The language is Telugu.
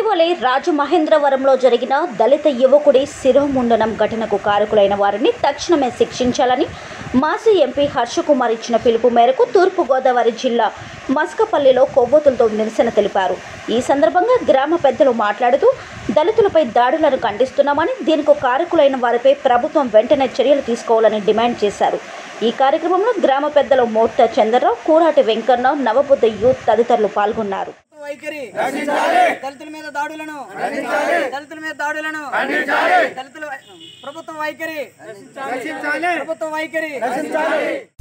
ఇటీవలే రాజమహేంద్రవరంలో జరిగిన దళిత యువకుడి శిరోముండనం ఘటనకు కారకులైన వారిని తక్షణమే శిక్షించాలని మాజీ ఎంపీ హర్షకుమార్ ఇచ్చిన పిలుపు మేరకు తూర్పుగోదావరి జిల్లా మస్కపల్లిలో కొవ్వొత్తులతో నిరసన తెలిపారు. ఈ సందర్భంగా గ్రామ పెద్దలు మాట్లాడుతూ దళితులపై దాడులను ఖండిస్తున్నామని, దీనికి కారకులైన వారిపై ప్రభుత్వం వెంటనే చర్యలు తీసుకోవాలని డిమాండ్ చేశారు. ఈ కార్యక్రమంలో గ్రామ పెద్దలు మోర్తా చంద్రరావు, కూరాటి వెంకన్న, నవబుద్ధ యూత్ తదితరులు పాల్గొన్నారు. ప్రభుత్వ వైఖరి